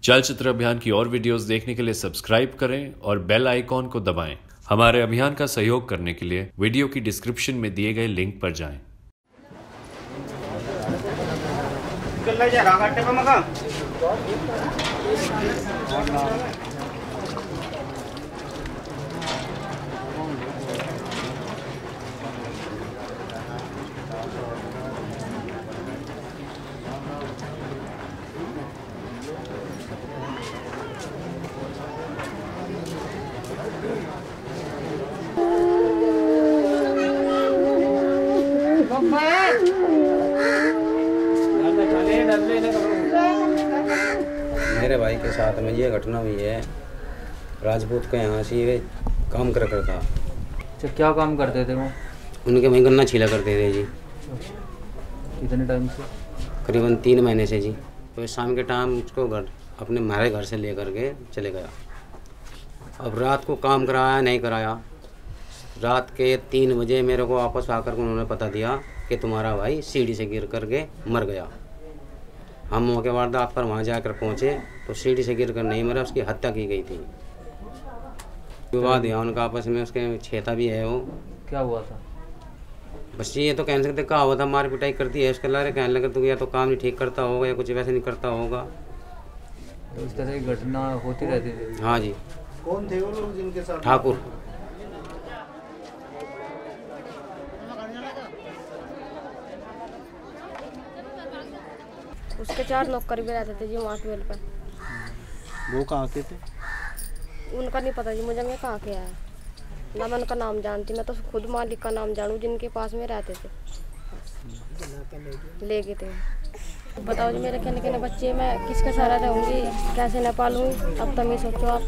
चलचित्र अभियान की और वीडियोस देखने के लिए सब्सक्राइब करें और बेल आइकॉन को दबाएं। हमारे अभियान का सहयोग करने के लिए वीडियो की डिस्क्रिप्शन में दिए गए लिंक पर जाएं। मेरे भाई के साथ में ये घटना हुई है। राजपूत के यहाँ से ये काम कर था। अच्छा, क्या काम करते थे वो? उनके वहीं गन्ना छीला करते थे जी। कितने टाइम से? करीबन 3 महीने से जी। तो शाम के टाइम उसको अपने हमारे घर से ले करके चले गया। अब रात को काम कराया नहीं कराया। रात के 3 बजे मेरे को वापस आकर उन्होंने पता दिया कि तुम्हारा भाई सीढ़ी से गिर करके मर गया। हम मौके वारदात पर वहाँ जाकर पहुँचे तो सीढ़ी से गिर कर नहीं मरा, उसकी हत्या की गई थी। विवाद है उनका आपस में, उसके छेता भी है वो। क्या हुआ था? बस ये तो कह सकते कहा हुआ था, मार पिटाई करती है उसके लारे, कहने लगे तो या तो काम नहीं ठीक करता होगा या कुछ वैसे नहीं करता होगा। तो इस तरह की घटना होती रहती थी? हाँ जी। कौन थे वो लोग जिनके साथ? ठाकुर। उसके 4 नौकर भी रहते थे जी वहाँ ट्वेल पर। वो कहाँ के थे? उनका नहीं पता जी मुझे, मैं कहाँ के आया ना, मैं उनका नाम जानती, मैं तो खुद मालिक का नाम जानूँ जिनके पास में रहते थे। ले गए थे। बताओ जी, मेरे कहने के बच्चे मैं किसके सहारा रहूँगी, कैसे न पालूँगी, अब तो मैं सोचो आप।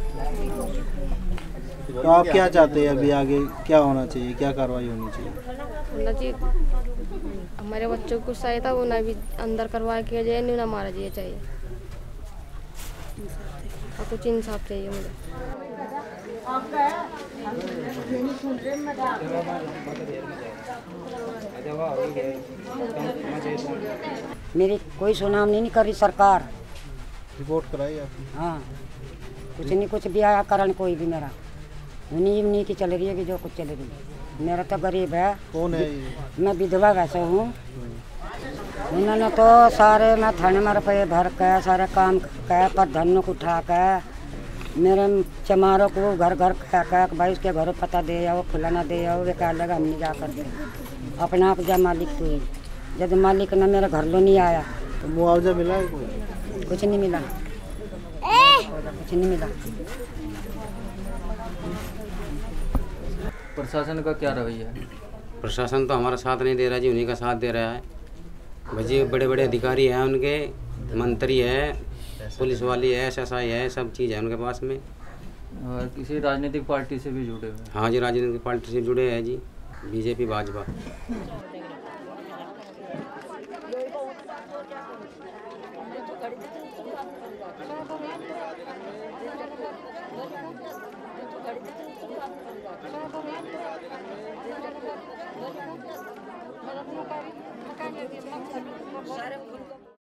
तो आप क्या चाहते हैं अभी आगे क्या होना चाहिए, क्या कार्रवाई होनी चाहिए? ना जी, हमारे बच्चों को चाहिए था वो ना भी अंदर करवा किया जाए, नहीं ना मारा जाए चाहिए, और कुछ इंसाफ चाहिए मुझे। मेरी कोई सुनावनी नहीं करी सरकार। रिपोर्ट कराई आपने? हाँ, कुछ नहीं, कुछ भी आया कारण कोई भी मेरा नहीं की चल रही है कि जो कुछ चल रही है। मेरा तो गरीब है। कौन है ये? मैं विधवा वैसे हूँ। उन्होंने तो सारे मैं थाने में रुपये भर के सारे काम कर पर धन को उठा कर मेरे चमारों को घर घर कह भाई उसके घरों पता दे आओ, फुलाना दे आओ, वे कह लगा हम नहीं जा करते अपना आप जा मालिक को ही। जब मालिक ने मेरे घर लो नहीं आया तो मुआवजा मिला है कोई? कुछ नहीं मिला, कुछ नहीं मिला। प्रशासन का क्या रवैया है? प्रशासन तो हमारा साथ नहीं दे रहा जी, उन्हीं का साथ दे रहा है। भाई बड़े बड़े अधिकारी हैं उनके, मंत्री है, पुलिस वाली है, SSI है, सब चीज़ है उनके पास में। और किसी राजनीतिक पार्टी से भी जुड़े हुए? हाँ जी, राजनीतिक पार्टी से जुड़े हैं जी, BJP भाजपा। सारे